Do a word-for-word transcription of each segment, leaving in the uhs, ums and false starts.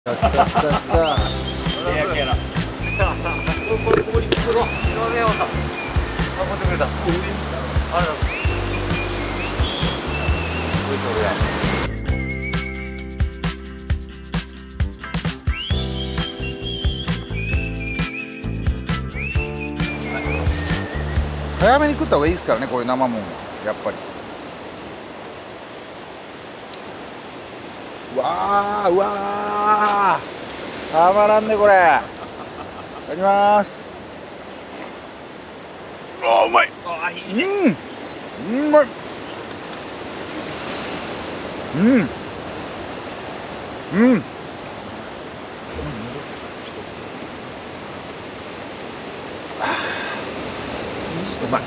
来た来た来た。 やけら。これここにこの井上山さん運んでくれた。ありがとうございます。すごいとるやん。 早めに食った方がいいですからね、こういう生もんはやっぱり。うわーうわーたまらんねこれ。いただきます。あーうまい。 ああいいね。 うんうまい。うんうんうまい。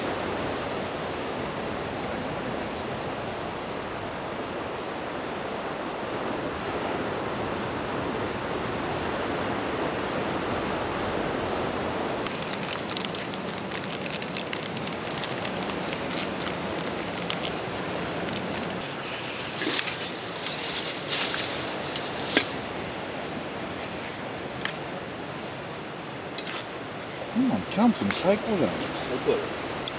こんなんキャンプに最高じゃないですか。 最高やろ。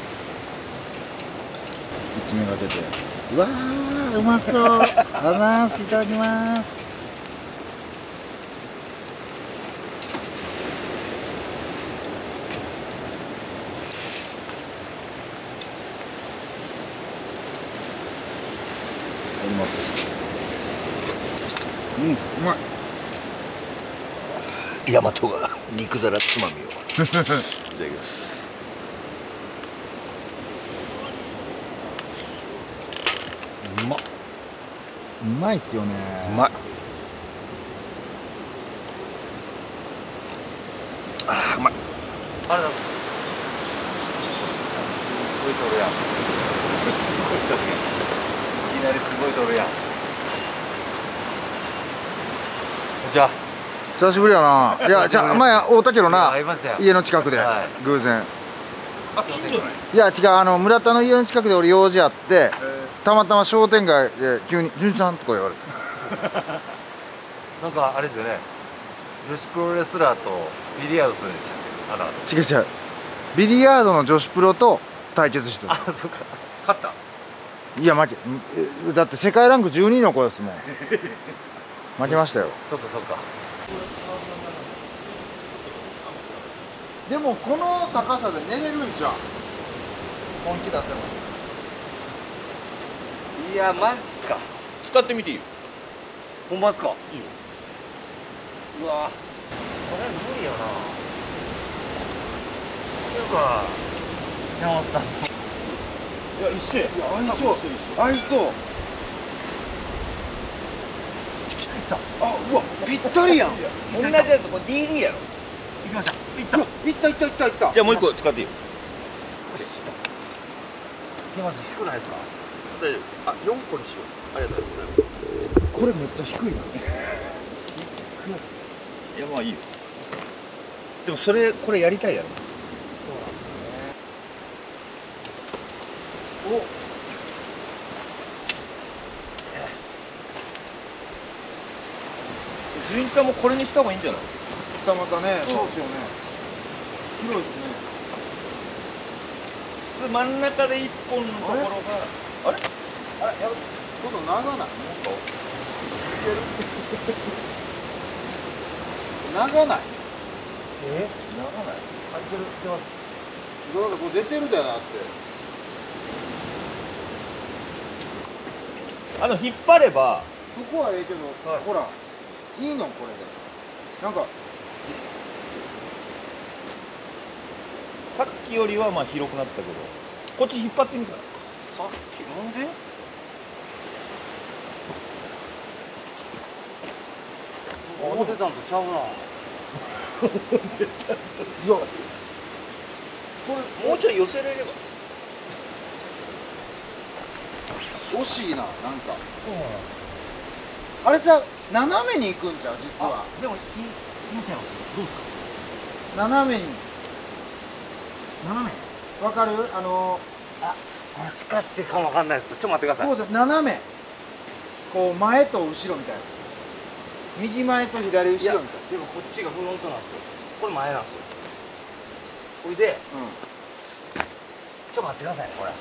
一目が出て、うわーうまそう。アナースいただきます。いただきます。うんうまい。 大和が肉皿つまみをいただきます。うまっ。 うまいっすよね。 うまい。ああうまい。あれだ。すごいとるやん。すごいとるやん。いきなりすごいとるやん。じゃあ久しぶりやな。いやじゃあ前会うたけどな、 会いましたよ。 家の近くで、 はい、 偶然。 あ近所ない。 いや違う、あの村田の家の近くで俺用事あって、たまたま商店街で急に「純次さん」とか言われてなんかあれですよね、女子プロレスラーとビリヤードするんでしたっけ。あら違う違う、ビリヤードの女子プロと対決してる。 あそっか。勝った。 いや負けえだって世界ランクじゅうにいの子ですもん。負けましたよ。 そっかそっか。 でもこの高さで寝れるんじゃん、本気出せば。 いやマジっすか。 使ってみていいよ。 ほんまっすか。 いいよ。 うわこれ無理やな。っていうか山本さん。 いや一緒や。 いや合いそう合いそう。あうわぴったりやん。 同じやつこれ ディーディー やろ。行きました。 いったいったいったいったいった。 じゃあもう一個使っていいよ。 いきます。低くないですか。 大丈夫。あ四個にしよう。ありがとうございます。 これめっちゃ低いな。 いやまあいいよ。でもそれこれやりたいやろ。 お純一さんもこれにした方がいいんじゃない？ 二股ね、そうですよね。広いですね。 普通真ん中で一本のところがあれ？ あれやること長ない。長ない。 え長ない。 入ってる出ます。 だからこれ出てるだよなって。 あの引っ張ればそこはええけど、 はい、 ほらいいのこれで。なんかさっきよりはまあ広くなったけど、こっち引っ張ってみたら。 さっきなんで思ってたんとちゃうな。 いやこれもうちょい寄せれれば。 惜しいな、なんかあれじゃあ斜めに行くんちゃう実は。 でもいいいいんちゃいます。どうですか。 斜めに。 斜め。 わかる？あのあもしかしてかもわかんないです。ちょっと待ってください。 こうじゃ斜め、こう前と後ろみたいな。 右前と左後ろみたいな。 でもこっちがフロントなんですよ。これ前なんですよ。ほいで、ちょっと待ってくださいね、これ。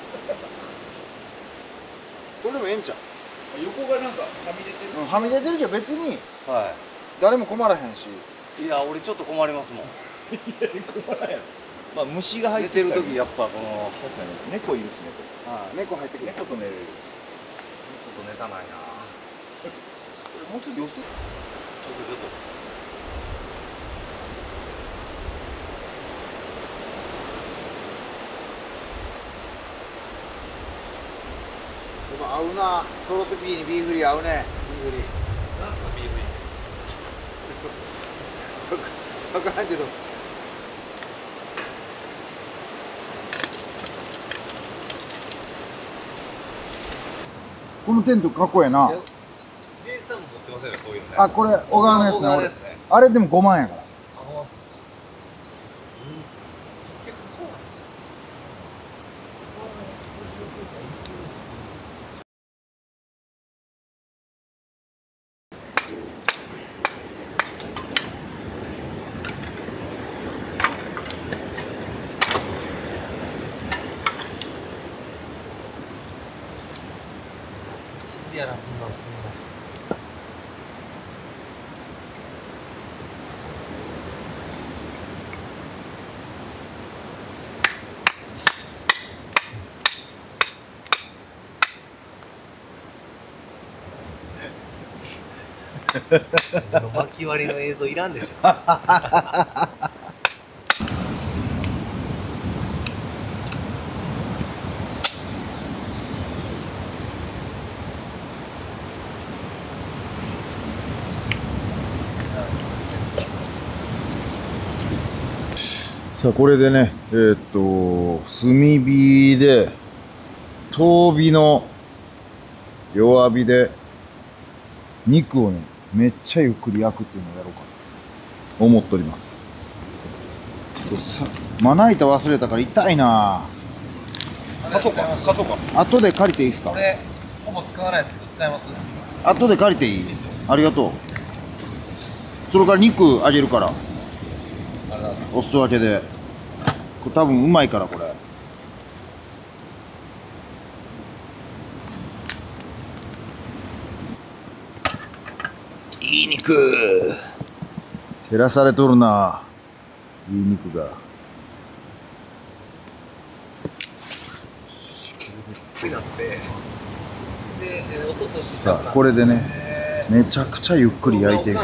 これでもええんちゃう。 横がなんかはみ出てる。 うん、はみ出てるけど別には誰も困らへんし。 い。いや、俺ちょっと困りますもん。 困らんやろ。まあ虫が入寝っててる時る時やっぱこの確かに猫いるしね。 ああ、猫入ってくる。 猫と寝れる。 ちょっとネタないな。 もうちょっと寄せ。 ちょっとちょっと。 でも合うな。ソロとビーにビーフリー合うね。 ビーフリー。なんすかビーフリー。 分からんけど。このテントかっこええな。 ジェイさんも持ってませんよ、こういうのね。 あ、これ小川のやつ小川のねやつね。 俺あれでもごまんやから。 あ、ほんまっす。いいっす。結構そうなんですよ。シビアなこんなんすんの。この巻き割りの映像いらんでしょ。 さあこれでね、えー、っと炭火で遠火の弱火で肉をねめっちゃゆっくり焼くっていうのをやろうかと思っております。ちょっとさまな板忘れたから痛いな。 貸そうか貸そうか。 後で借りていいですか。 これほぼ使わないですけど使います。 後で借りていい。ありがとう。それから肉あげるからおす分けで。これ多分うまいからこれ。いい肉。照らされとるな。いい肉が。 なってで、えー、音としてさあこれでねめちゃくちゃゆっくり焼いていく。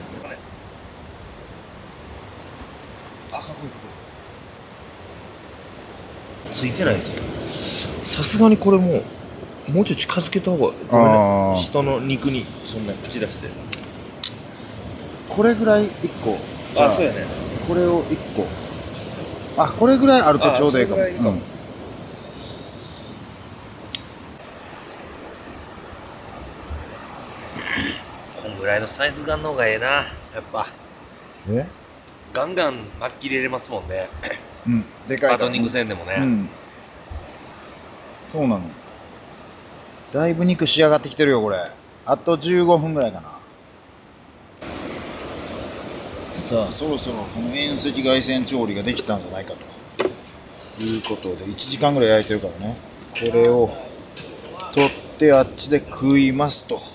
ついてないですよ。さすがにこれもうもうちょい近づけた方がごめんあーね。下の肉にそんな口出して。 これぐらいいっこ。じゃあ、そうやね。 これをいっこ。あ、これぐらいあるとちょうどいいかも。 あそれぐらいいいかもうんこんぐらいのサイズ感の方がええな。やっぱえ？ ガンガン巻き入れれますもんね。 うん。でかいから。 バトニング線でもね。 うん。そうなの。だいぶ肉仕上がってきてるよこれ。あとじゅうごふんぐらいかな。さあそろそろこの遠赤外線調理ができたんじゃないかということでいちじかんぐらい焼いてるからね。これを取ってあっちで食いますと。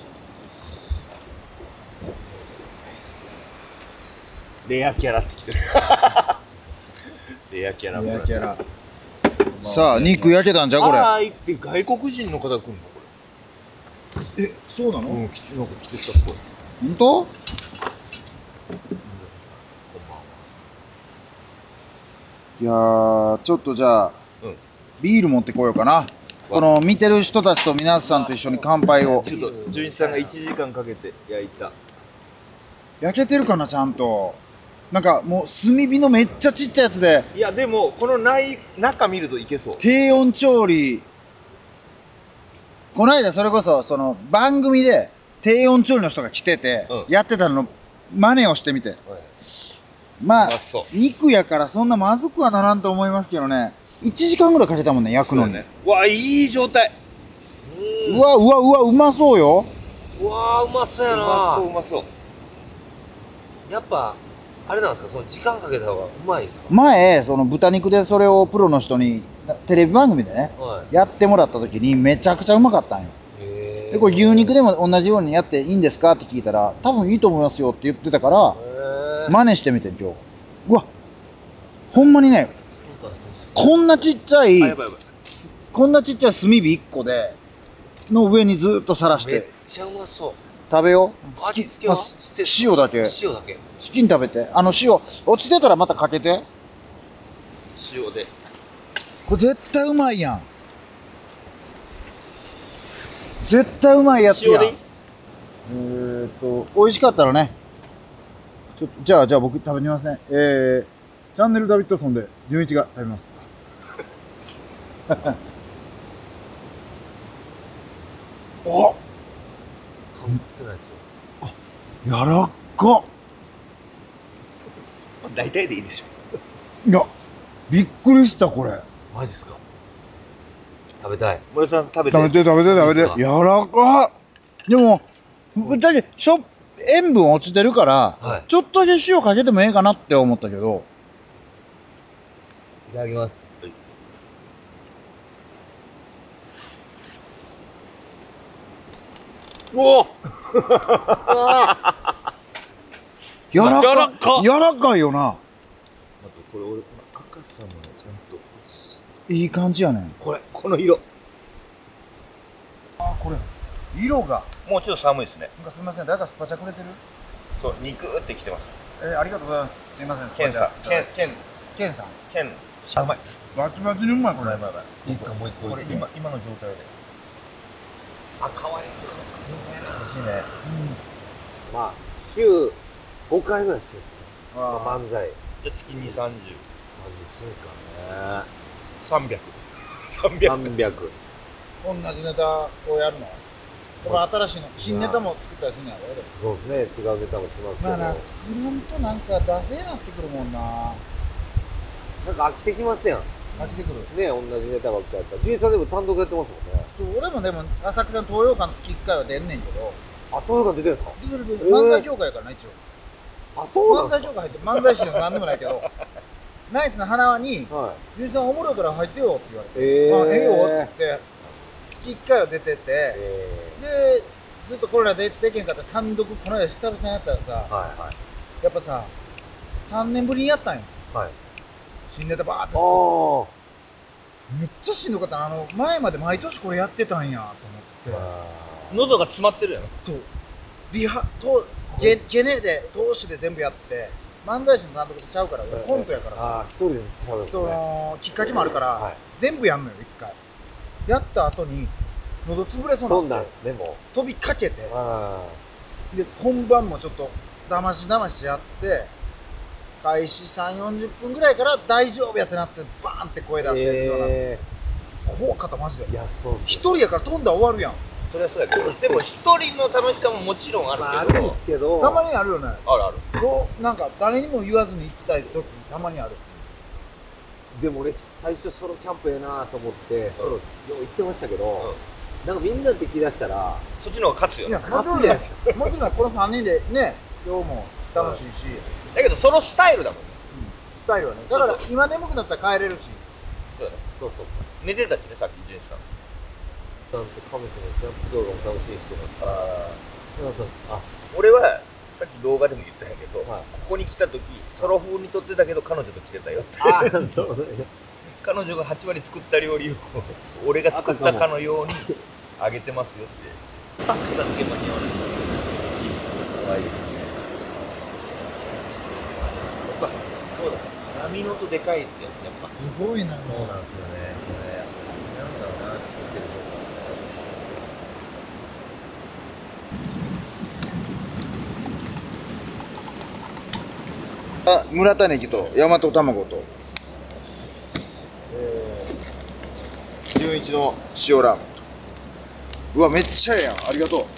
レアキャラってきてる。レアキャラ。 レアキャラ。さあ肉焼けたんじゃこれ。 ああ、って外国人の方来るのこえ、そうなの？ れ。うん、きなんか来てたっぽい。 本当？いやーちょっとじゃあ、 うん、 ビール持ってこようかな。この見てる人たちと皆さんと一緒に乾杯を。 ちょっと純一さんがいちじかんかけて焼いた。 焼けてるかなちゃんと。なんかもう炭火のめっちゃちっちゃいやつでいやでもこの内中見るといけそう。 低温調理。この間それこそその番組で低温調理の人が来てて、 うん、 やってたの真似をしてみて、はい、まあ肉やからそんなまずくはならんと思いますけどね。いちじかんぐらいかけたもんね焼くのに。 ね、わあいい状態。 うわうわうわうまそうよ。 うわー、うまそうやな。 うまそううまそう。 やっぱあれなんですか、その時間かけた方がうまいですか。 前その豚肉でそれをプロの人にテレビ番組でね、 はやってもらった時にめちゃくちゃうまかったんよ。 い。へえ。 でこれ牛肉でも同じようにやっていいんですかって聞いたら、多分いいと思いますよって言ってたからへえ。 真似してみてん今日。うわ、ほんまにね、こんなちっちゃいあ、やばいやばい。 こんなちっちゃい炭火いっこでの上にずっとさらしめってちゃうまそう。 食べよう。 味付けはまあ塩だけ好塩だけ。 きに食べて。あの塩落ちてたらまたかけて。 塩で。 これ絶対うまいやん。絶対うまいやつやん。 塩でいい？ えーっと美味しかったらね、ちょっとじゃあじゃあ僕食べてみますね。えー、チャンネルダビッドソンでじゅんいちが食べます。おっ、 顔映ってないですよ。 やらっか。 大体でいいでしょ。 いや、びっくりしたこれ。 マジっすか。食べたい。 森さん食べて。 食べて食べて食べて。 いいっすかやらか。でも、ぶっちゃけしょ塩分落ちてるから、 はいちょっとだけ塩かけてもええかなって思ったけど。 いただきます。おお。 やらかやらかやらかいよな。 あとこれ俺この赤さもちゃんと映しいい感じやねん。 これこの色。 あ、これ色が。 もうちょっと寒いですね。 なんかすみません、誰かスパチャくれてる？ そう肉ってきてます。 えー、ありがとうございます。すみません、スパチャケンさん。ケンケンケンさん。 ケン。あうまい。 バチバチにうまいこれ。 うまいうまいうまい。いいですかもう一個。 これ今今の状態で。 あ、可愛い。 欲しいね。 まあ週ごかいぐらいしてるんですあか。 ー漫才じゃあ月に三十。 さんじゅうしてるんですかね。 三百。三百。 三百。 同じネタをやるの？やっぱ新しいの新ネタも作ったりするんやろ？でもそうですね。違うネタもしますけど。 まあな、作らんとなんかダセーなってくるもんな。 なんか飽きてきますやん。 飽きてくる。 ね、同じネタばっかりやったら。じいさんでも単独やってますもんね。 そう、俺もでも浅草の東洋館月いっかいは出んねんけど、 あ、東洋館出てるんですか。 出てる出てるえー漫才協会やからな一応。 あ、そうなん漫です才協会入ってる漫才師でもなんでもないけど、ナイツの花輪にか。はい。 「じゅうさんおもろいから入ってよ」って言われて「 えーあ、ええよ」って言って月いっかいは出てて、 えでずっとコロナででけんかった単独この間久々にやったらさ、 ー、はいはいやっぱささんねんぶりにやったんよ。 はい。 新ネタバーってあ作ってあ。 めっちゃしんどかったな。あの前まで毎年これやってたんやと思って。 喉が詰まってるやろ。 そうリハとゲゲネで投資で全部やって漫才師の監督とちゃうから俺コントやからあさ、 あ、一人でずっと喋るんですそね。 のきっかけもあるから、 はい全部やんのよ一回。やった後に喉潰れそう飛んになってだんですね、もう。 飛びかけて、 あで本番もちょっとだましだましやって開始さんじゅうよんじゅっぷんぐらいから大丈夫やってなってバーンって声出あ。 せるような、 え怖かったマジで。 え。いや、そうです一よ。 人やから飛んだら終わるやん。 それはそうやけど。でも一人の楽しさももちろんあまあ、あるけど。 るんですけど。 たまにあるよね。 あるある。 こうなんか誰にも言わずに行きたい時たまにある。 でも俺、最初ソロキャンプええなと思って、ソロ、よう行ってましたけど、なんかみんなで来だしたら、 そっちの方が勝つよね。 いやもちろん勝つじゃないですもちろんこのさんにんでね今日も楽しいし、 だけどそのスタイルだもんね。 スタイルはね。だから今眠くなったら帰れるし。 そうだね。 そうそう。 寝てたしね、さっきジュンさん。 ちゃんとカメさんのキャンプ動画も楽しみにしてます。 あ皆さん、あ、 俺はさっき動画でも言ったんやけど、 はいここに来た時ソロ風に撮ってたけど彼女と来てたよってあ、そうね。 彼女がはち割作った料理を俺が作ったかのようにあげてますよって片付け間に合わない可愛いですね。やっぱそうだ、波の音でかいってやっぱそうすごいな。 なんですよね。これなんだろうなって言ってるあ、村田ネギと大和卵と、えー、純一の塩ラーメンと。うわ、めっちゃええやん。ありがとう。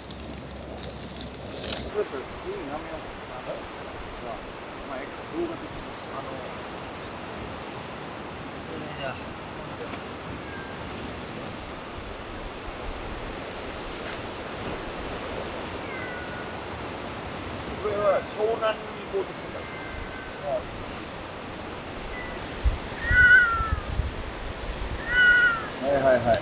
湘南に行こうとしてたんですはいはいはい。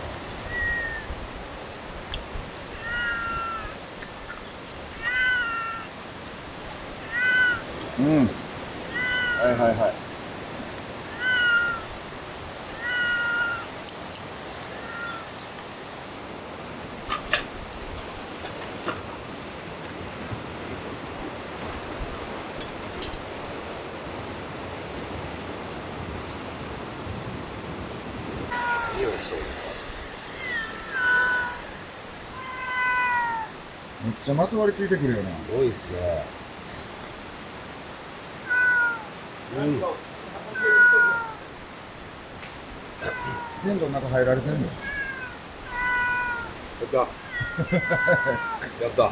うん。はいはいはい。 匂いしておりめっちゃまとわりついてくるよな。 ます多いですねうんテントの中入られてんの？ やったやった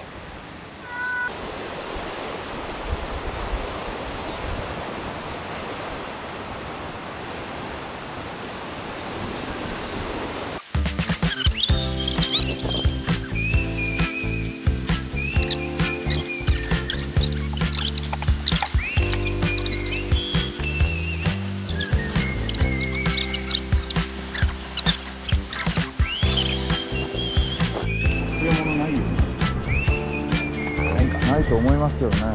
そういうものないよ。ないかないと思いますけどね。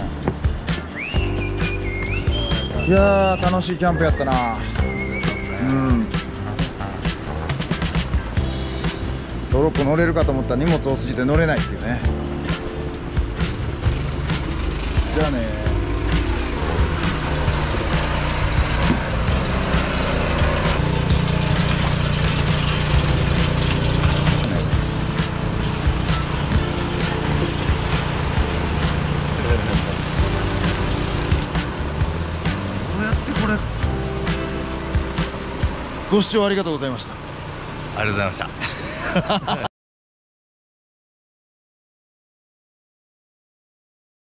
いやー楽しいキャンプやったな。うん。ドロップ乗れるかと思ったら荷物多すぎて乗れないっていうね。じゃあね。どうやってこれ。ご視聴ありがとうございました。 ありがとうございました